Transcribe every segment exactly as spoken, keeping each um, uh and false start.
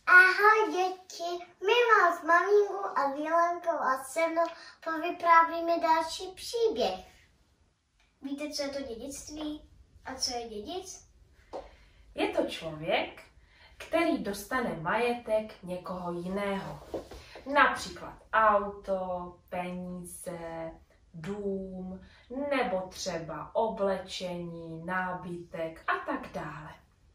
Ahoj děti, my vám s maminkou a Vilenkou a se mnou povyprávíme další příběh. Víte, co je to dědictví a co je dědic? Je to člověk, který dostane majetek někoho jiného. Například auto, peníze, dům, nebo třeba oblečení, nábytek a tak dále.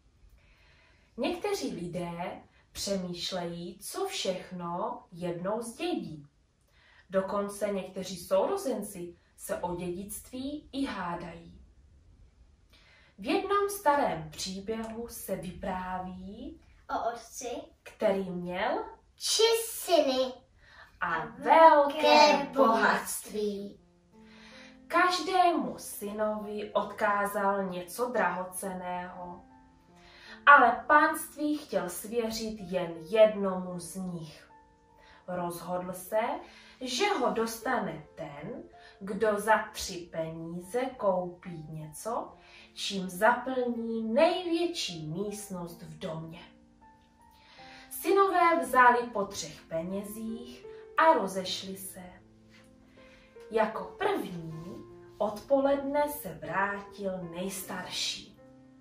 Někteří lidé přemýšlejí, co všechno jednou zdědí. Dokonce někteří sourozenci se o dědictví i hádají. V jednom starém příběhu se vypráví O otci, který měl tři syny a velké bohatství. Každému synovi odkázal něco drahocenného, ale panství chtěl svěřit jen jednomu z nich. Rozhodl se, že ho dostane ten, kdo za tři peníze koupí něco, čím zaplní největší místnost v domě. Synové vzali po třech penězích a rozešli se. Jako první odpoledne se vrátil nejstarší.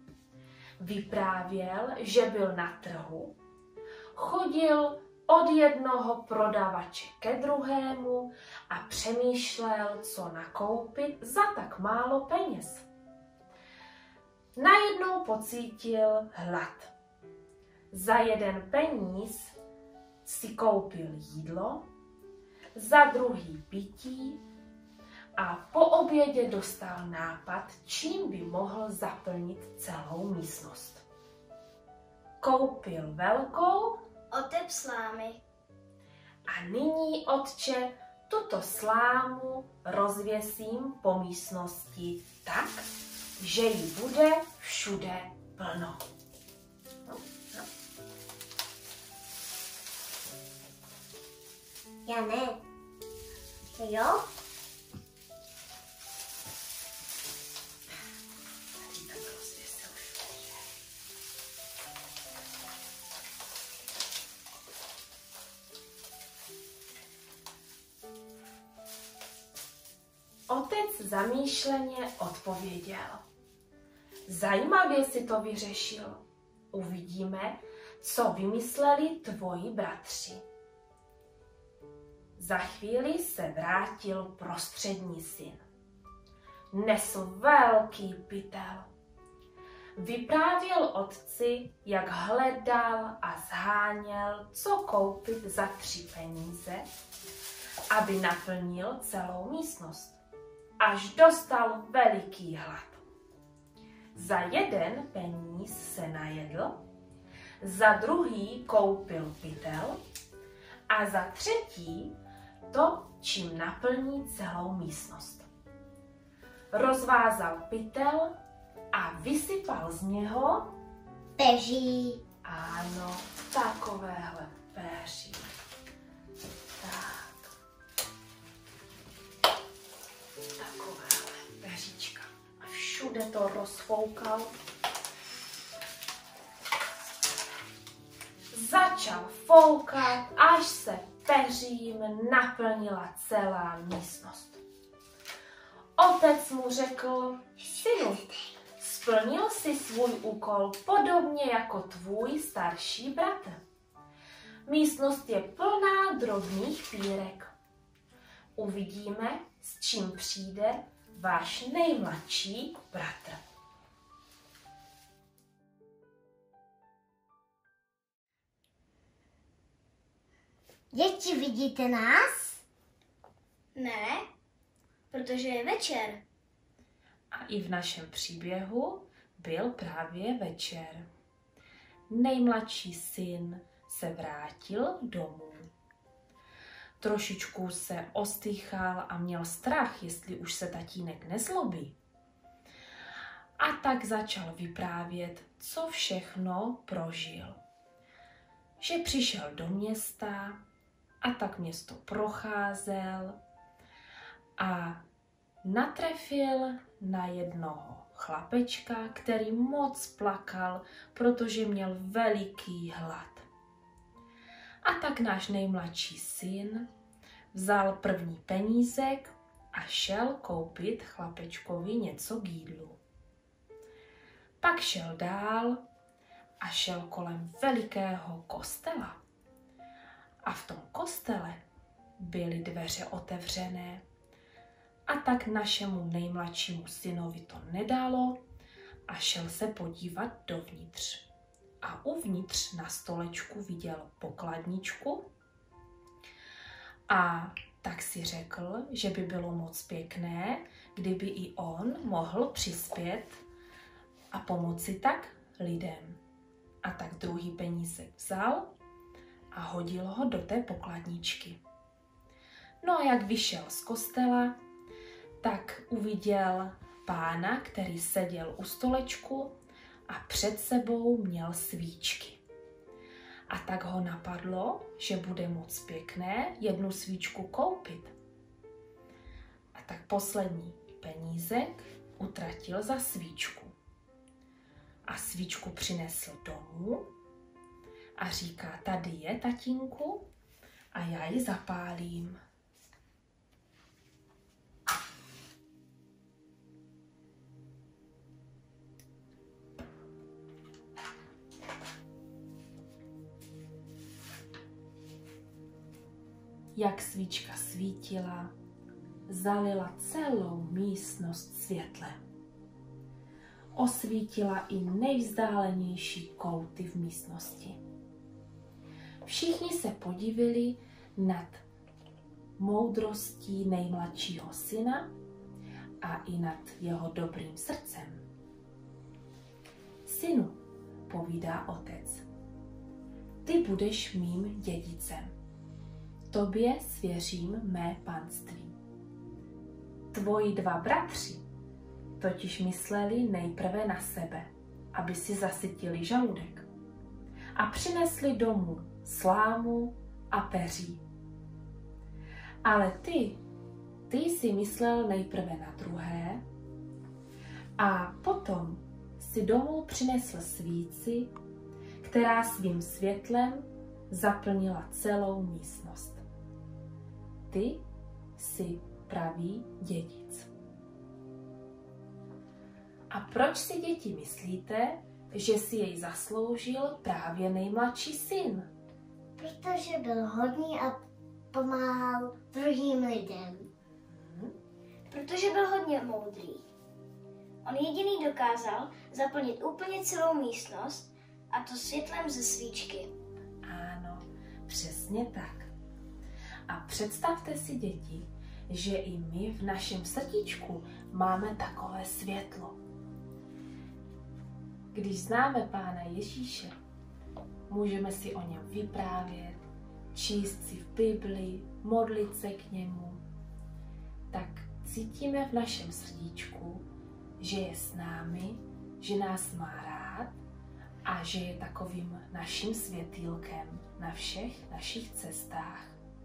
Vyprávěl, že byl na trhu, chodil od jednoho prodavače ke druhému a přemýšlel, co nakoupit za tak málo peněz. Najednou pocítil hlad. Za jeden peníz si koupil jídlo, za druhý pití a po obědě dostal nápad, čím by mohl zaplnit celou místnost. Koupil velkou otec slámy. a nyní, otče, tuto slámu rozvěsím po místnosti tak, že jí bude všude plno. No, no. Já ne. Jo? Otec zamýšleně odpověděl. Zajímavě si to vyřešil. Uvidíme, co vymysleli tvoji bratři. Za chvíli se vrátil prostřední syn. Nesl velký pytel. Vyprávěl otci, jak hledal a zháněl, co koupit za tři peníze, aby naplnil celou místnost, až dostal veliký hlad. Za jeden peníz se najedl, za druhý koupil pytel a za třetí to, čím naplní celou místnost. Rozvázal pytel a vysypal z něho Peří. Ano, takovéhle péří. Tak. Takovéhle peříčka. A všude to rozfoukal. Začal foukat, až se peřím naplnila celá místnost. Otec mu řekl: synu, splnil si svůj úkol podobně jako tvůj starší bratr. Místnost je plná drobných pírek. Uvidíme, s čím přijde váš nejmladší bratr. Děti, vidíte nás? Ne, protože je večer. A i v našem příběhu byl právě večer. Nejmladší syn se vrátil domů. Trošičku se ostýchal a měl strach, jestli už se tatínek nezlobí. A tak začal vyprávět, co všechno prožil. Že přišel do města a tak město procházel a natrefil na jednoho chlapečka, který moc plakal, protože měl veliký hlad. A tak náš nejmladší syn vzal první penízek a šel koupit chlapečkovi něco k jídlu. Pak šel dál a šel kolem velikého kostela. A v tom kostele byly dveře otevřené. A tak našemu nejmladšímu synovi to nedalo a šel se podívat dovnitř. A uvnitř na stolečku viděl pokladničku a tak si řekl, že by bylo moc pěkné, kdyby i on mohl přispět a pomoci tak lidem. A tak druhý penízek vzal a hodil ho do té pokladničky. No a jak vyšel z kostela, tak uviděl pána, který seděl u stolečku a před sebou měl svíčky. A tak ho napadlo, že bude moc pěkné jednu svíčku koupit. A tak poslední penízek utratil za svíčku. A svíčku přinesl domů a říká, tady je, tatínku, a já ji zapálím. Jak svíčka svítila, zalila celou místnost světlem. Osvítila i nejvzdálenější kouty v místnosti. Všichni se podivili nad moudrostí nejmladšího syna a i nad jeho dobrým srdcem. Synu, povídá otec, ty budeš mým dědicem. Tobě svěřím mé panství. Tvoji dva bratři totiž mysleli nejprve na sebe, aby si zasytili žaludek. A přinesli domů slámu a peří. Ale ty, ty si myslel nejprve na druhé a potom si domů přinesl svíci, která svým světlem zaplnila celou místnost. Ty jsi pravý dědic. A proč si, děti, myslíte, že si jej zasloužil právě nejmladší syn? Protože byl hodný a pomáhal druhým lidem. Hmm? Protože byl hodně moudrý. On jediný dokázal zaplnit úplně celou místnost, a to světlem ze svíčky. Ano, přesně tak. A představte si, děti, že i my v našem srdíčku máme takové světlo. Když známe Pána Ježíše, můžeme si o něm vyprávět, číst si v Bibli, modlit se k němu, tak cítíme v našem srdíčku, že je s námi, že nás má rád a že je takovým naším světýlkem na všech našich cestách.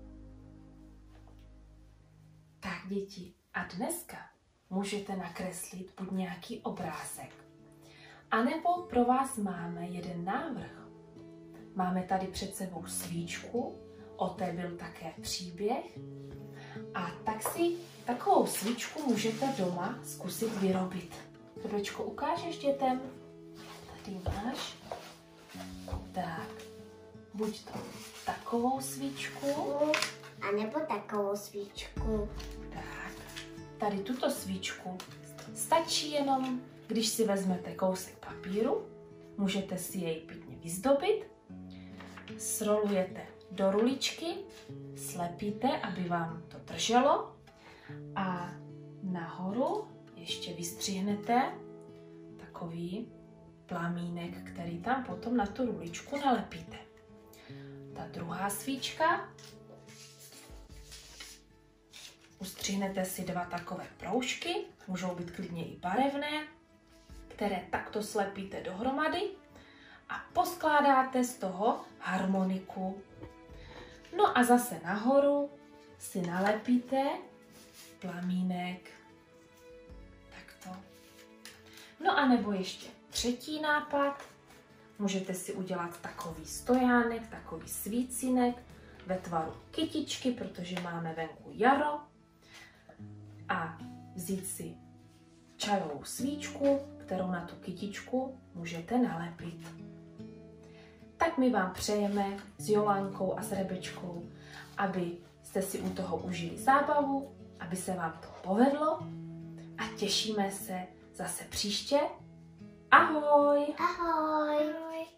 Tak, děti, a dneska můžete nakreslit buď nějaký obrázek, anebo pro vás máme jeden návrh. Máme tady před sebou svíčku, o té byl také příběh, a tak si takovou svíčku můžete doma zkusit vyrobit. Rebečko, ukážeš dětem? Tady máš. Tak, buď to takovou svíčku, A nebo takovou svíčku. tak, tady tuto svíčku stačí jenom, když si vezmete kousek papíru, můžete si jej pěkně vyzdobit, srolujete do ruličky, slepíte, aby vám to drželo a nahoru ještě vystřihnete takový plamínek, který tam potom na tu ruličku nalepíte. Ta druhá svíčka, ustřihnete si dva takové proužky, můžou být klidně i barevné, které takto slepíte dohromady a poskládáte z toho harmoniku. No a zase nahoru si nalepíte plamínek. Takto. No a nebo ještě třetí nápad. Můžete si udělat takový stojánek, takový svícínek ve tvaru kytičky, protože máme venku jaro. A vzít si čajovou svíčku, kterou na tu kytičku můžete nalepit. Tak my vám přejeme s Jolánkou a s Rebečkou, aby jste si u toho užili zábavu, aby se vám to povedlo a těšíme se zase příště. Ahoj! Ahoj! Ahoj.